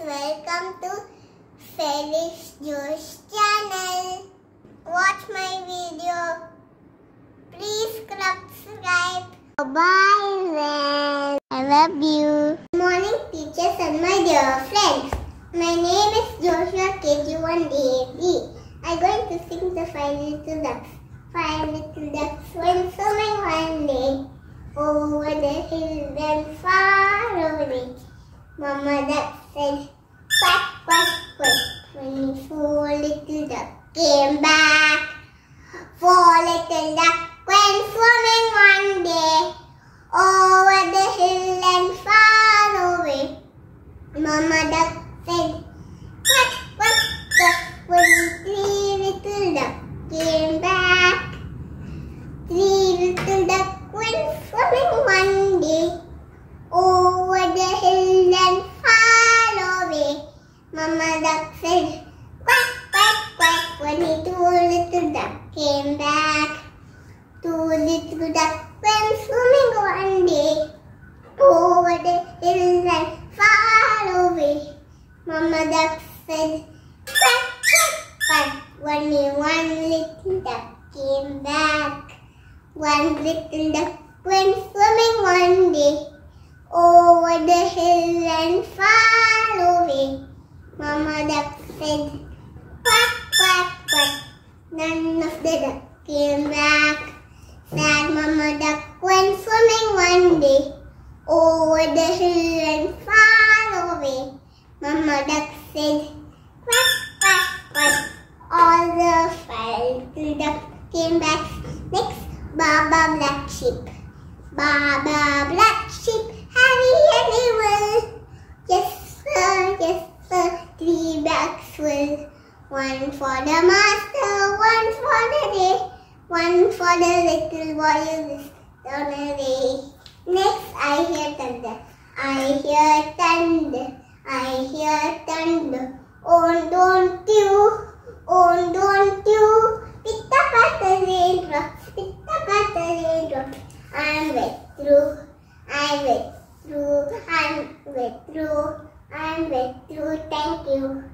welcome to Felish channel. Watch my video. Please subscribe. Bye then. I love you. Good morning teachers and my dear friends. My name is Joshua KG1DAB. I'm going to sing the Five Little Ducks. Five little ducks went swimming one day over the hill and far away. Mama duck said, quack, quack, quack. When 4 little ducks came back. 4 little ducks went swimming one day over the hill and far away. Mama duck said, quack, quack, quack. When 3 little ducks came back. 3 little ducks went swimming one day over the hill and far away. Mama duck said, quack, quack, quack. When 2 little ducks came back. 2 little ducks went swimming one day over the hill and far away. Mama duck said, quack, quack, quack. When 1 little duck came back. 1 little duck went swimming one day over the hill and far away. Mama duck said, quack, quack, quack. None of the ducks came back. Sad Mama duck went swimming one day over the hill and far away. Mama duck said, quack, quack, quack. All the 5 little ducks came back. Next, Baba black sheep. Baba black sheep, have you any wool? Yes sir, 3 bags full. 1 for the master, 1 for the day, 1 for the little boy who is on a day. Next, I hear thunder. I hear thunder. I hear thunder. Oh, don't you? Oh, don't you? Pick up at the raindrops. Pick up at the raindrops. I'm wet through. I'm wet through. I'm wet through. I'm wet through. Thank you.